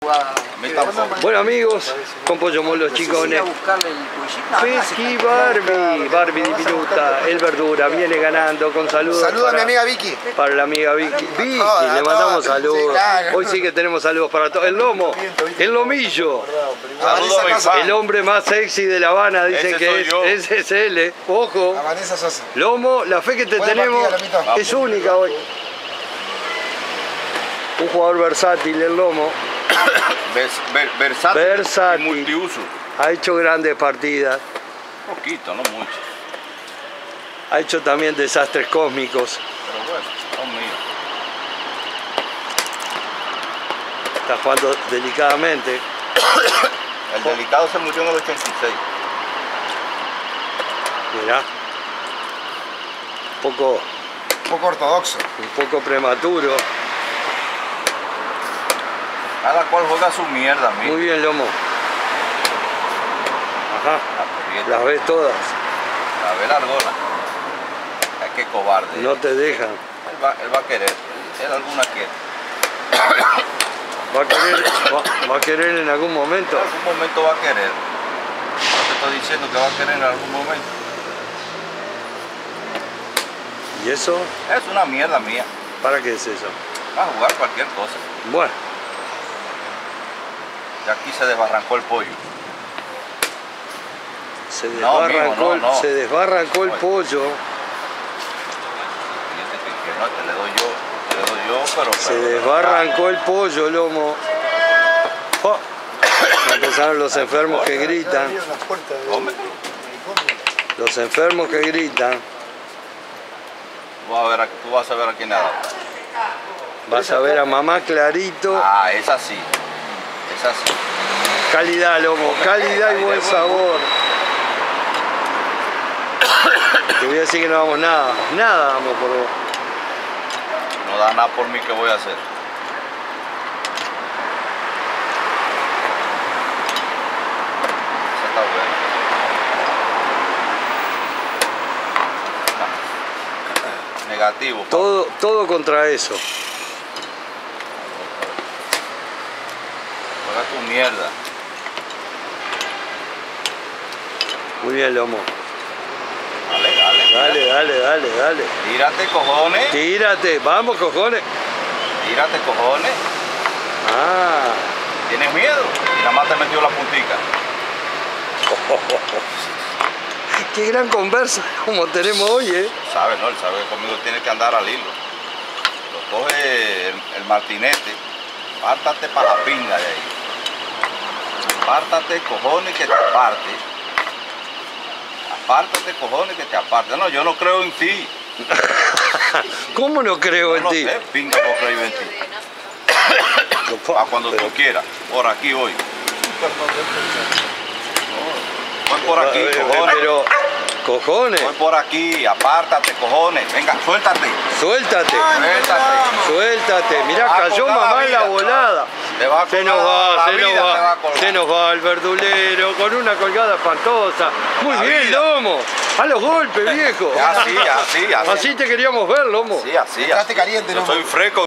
Bueno amigos, con Pollo Molo Chicones. Pesqui Barbie diminuta, el verdura, viene ganando con saludos. Saludos a mi amiga Vicky. Para la amiga Vicky. Vicky, le mandamos saludos. Sí, claro. Hoy sí que tenemos saludos para todos. El lomo, el lomillo. El hombre más sexy de La Habana, dicen que es. Ese es él, Ojo. Lomo, la fe que te tenemos es única hoy. Un jugador versátil, el Lomo. Versátil. Y multiuso. Ha hecho grandes partidas. Un poquito, no mucho. Ha hecho también desastres cósmicos. Pero bueno, son míos. Está jugando delicadamente. El delicado se murió en el 86. Mirá. Un poco ortodoxo. Un poco prematuro. Cada cual juega su mierda, amigo. Muy bien, Lomo. Ajá. Las ves todas. La ve largona. Ay, qué cobarde. No te dejan. Él va a querer. Él alguna quiere. Va a querer en algún momento. En algún momento va a querer. No te estoy diciendo que va a querer en algún momento. ¿Y eso? Es una mierda mía. ¿Para qué es eso? Va a jugar cualquier cosa. Bueno. Y aquí se desbarrancó el pollo. Se desbarrancó el pollo. No, te le doy yo, pero... Se desbarrancó el pollo, Lomo. Oh. Empezaron los enfermos que gritan. Los enfermos que gritan. Tú vas a ver a quién nada. Vas a ver a mamá clarito. Ah, es así. Es así. Calidad, Lomo, calidad y buen sabor. Te voy a decir que no damos nada. Nada damos por vos. No da nada por mí, ¿qué voy a hacer? Eso está bueno. Negativo. Todo contra eso. Juega tu mierda. Muy bien, Lomo. Dale. Tírate, cojones. Tírate, vamos, cojones. Tírate, cojones. Ah. ¿Tienes miedo? Y nada más te metió la puntica. Qué gran conversa como tenemos hoy, ¿eh? Sabe, ¿no? Él sabe que conmigo tiene que andar al hilo. Lo coge el martinete. Pártate para la pinga de ahí. Apártate, cojones, que te aparte. Apártate, cojones, que te aparte. No, yo no creo en ti. ¿Cómo no creo en ti? No sé, pinga, no creo en ti. A cuando tú quieras. Por aquí hoy. Voy por aquí, cojones. Pero, cojones. Voy por aquí, apártate, cojones. Venga, suéltate. Suéltate. Mirá, cayó mamá en la volada. Se nos va el verdulero con una colgada espantosa. Muy bien, Lomo. A los golpes, viejo. Así. Así te queríamos ver, Lomo. Sí, así. Estás caliente, Yo soy fresco.